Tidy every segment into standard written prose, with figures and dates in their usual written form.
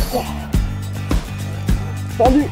Tendu.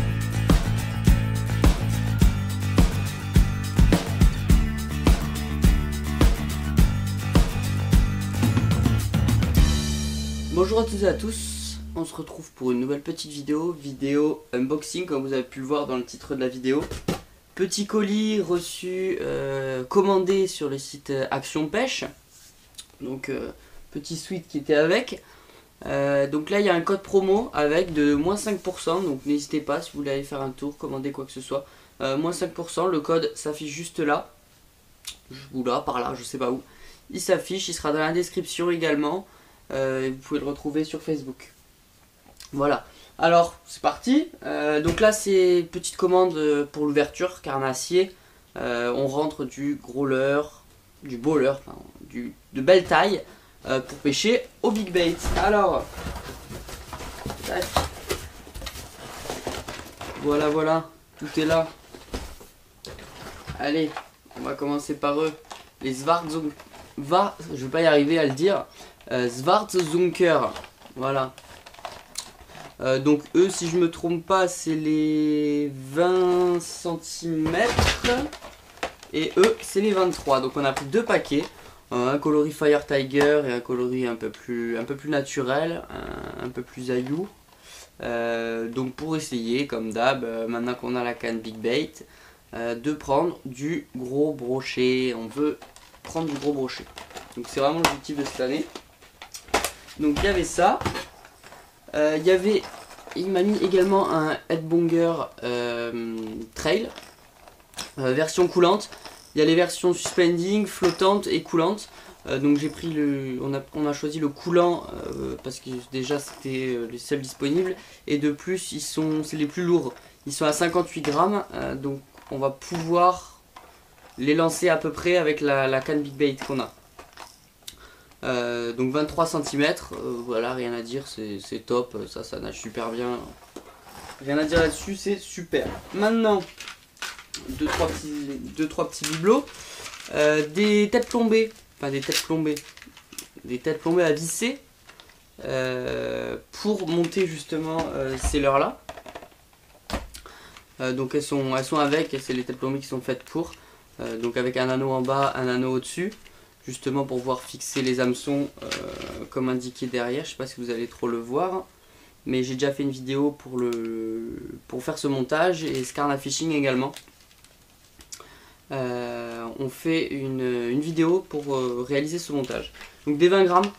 Bonjour à toutes et à tous, on se retrouve pour une nouvelle petite vidéo unboxing comme vous avez pu le voir dans le titre de la vidéo. Petit colis reçu, commandé sur le site Action Pêche, donc petit suite qui était avec. Donc là il y a un code promo avec de moins 5%, donc n'hésitez pas si vous voulez aller faire un tour, commander quoi que ce soit. Moins 5%, le code s'affiche juste là, ou là, par là, je sais pas où. Il s'affiche, il sera dans la description également. Vous pouvez le retrouver sur Facebook. Voilà, alors c'est parti. Donc là c'est une petite commande pour l'ouverture, carnassier. On rentre du gros leurre, du beau leurre, enfin, de belle taille pour pêcher au big bait. Alors, tac. Voilà, tout est là. Allez, on va commencer par eux. Les Schwarzunker, je vais pas y arriver à le dire. Schwarzunker, voilà. Donc eux, si je me trompe pas, c'est les 20 cm et eux, c'est les 23. Donc on a pris deux paquets, un coloris Fire Tiger et un coloris un peu plus naturel, un peu plus aillou. Donc pour essayer, comme d'hab, maintenant qu'on a la canne Big Bait, de prendre du gros brochet. On veut prendre du gros brochet. Donc c'est vraiment l'objectif de cette année. Donc il y avait ça. Il m'a mis également un Headbonger Trail version coulante. Il y a les versions suspending, flottante et coulante. Donc j'ai pris on a choisi le coulant parce que déjà c'était les seuls disponibles, et de plus c'est les plus lourds. Ils sont à 58 grammes, donc on va pouvoir les lancer à peu près avec la canne Big Bait qu'on a. Donc 23 cm, voilà, rien à dire, c'est top, ça nage super bien, rien à dire là-dessus, c'est super. Maintenant, deux trois petits bibelots, des têtes plombées, enfin des têtes plombées à visser pour monter justement ces leurres là. Donc elles sont avec, c'est les têtes plombées qui sont faites pour, donc avec un anneau en bas, un anneau au-dessus, justement pour pouvoir fixer les hameçons comme indiqué derrière. Je sais pas si vous allez trop le voir, mais j'ai déjà fait une vidéo pour faire ce montage, et Scarna Fishing également. On fait une vidéo pour réaliser ce montage. Donc des 20 grammes,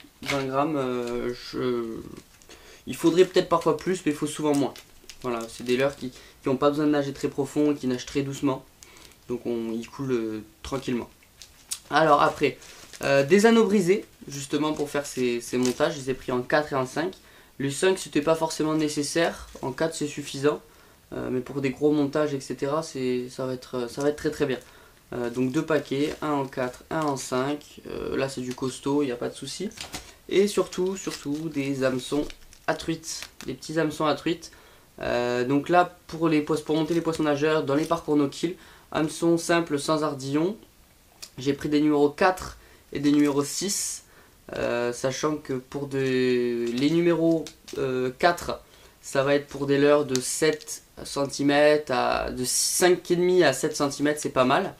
il faudrait peut-être parfois plus, mais il faut souvent moins. Voilà, c'est des leurres qui n'ont pas besoin de nager très profond et qui nagent très doucement, donc ils coulent tranquillement. Alors après, des anneaux brisés, justement pour faire ces montages, je les ai pris en 4 et en 5. Le 5 c'était pas forcément nécessaire, en 4 c'est suffisant, mais pour des gros montages etc ça va être très très bien. Donc deux paquets, un en 4, un en 5, là c'est du costaud, il n'y a pas de souci. Et surtout des hameçons à truite, des petits hameçons à truite. Donc là pour monter les poissons nageurs dans les parcours no-kill, hameçon simple sans ardillon. J'ai pris des numéros 4 et des numéros 6, sachant que pour les numéros 4, ça va être pour des leurres de 7 cm, de 5,5 à 7 cm, c'est pas mal.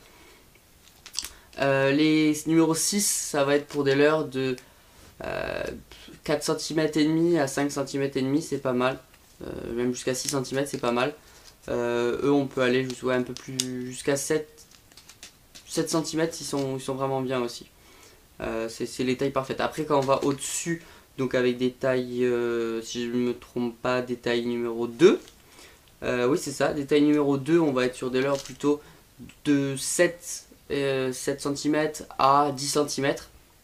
Les numéros 6, ça va être pour des leurres de 4 cm et demi à 5 cm et demi, c'est pas mal. Même jusqu'à 6 cm, c'est pas mal. Eux, on peut aller un peu plus jusqu'à 7 cm, ils sont vraiment bien aussi. C'est les tailles parfaites. Après quand on va au-dessus, donc avec des tailles, si je ne me trompe pas, des tailles numéro 2, oui c'est ça, des tailles numéro 2, on va être sur des leurres plutôt de 7 cm à 10 cm.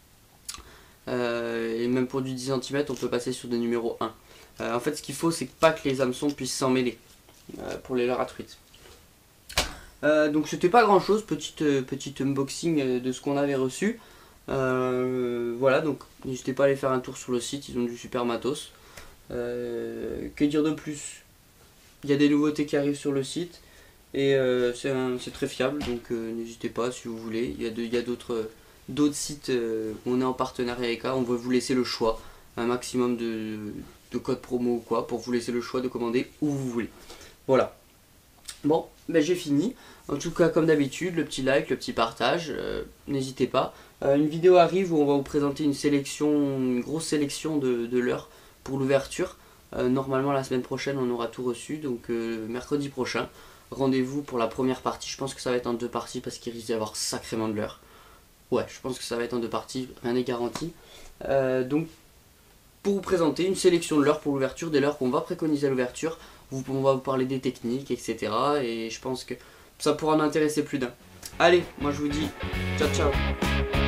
Et même pour du 10 cm, on peut passer sur des numéros 1. En fait ce qu'il faut, c'est pas que les hameçons puissent s'en mêler pour les leurres à truite. Donc c'était pas grand chose, petit unboxing de ce qu'on avait reçu. Voilà, donc n'hésitez pas à aller faire un tour sur le site, ils ont du super matos. Que dire de plus? Il y a des nouveautés qui arrivent sur le site et c'est très fiable, donc n'hésitez pas si vous voulez. Il y a d'autres sites où on est en partenariat avec eux, on veut vous laisser le choix, un maximum de code promo ou quoi, pour vous laisser le choix de commander où vous voulez. Voilà. Bon, ben j'ai fini. En tout cas, comme d'habitude, le petit like, le petit partage, n'hésitez pas. Une vidéo arrive où on va vous présenter une grosse sélection de leurres pour l'ouverture. Normalement, la semaine prochaine, on aura tout reçu, donc mercredi prochain. Rendez-vous pour la première partie. Je pense que ça va être en 2 parties parce qu'il risque d'y avoir sacrément de leurres. Ouais, je pense que ça va être en 2 parties, rien n'est garanti. Donc, pour vous présenter une sélection de leurres pour l'ouverture, des leurres qu'on va préconiser à l'ouverture. On va vous parler des techniques, etc. Et je pense que ça pourra en intéresser plus d'un. Allez, moi je vous dis ciao ciao.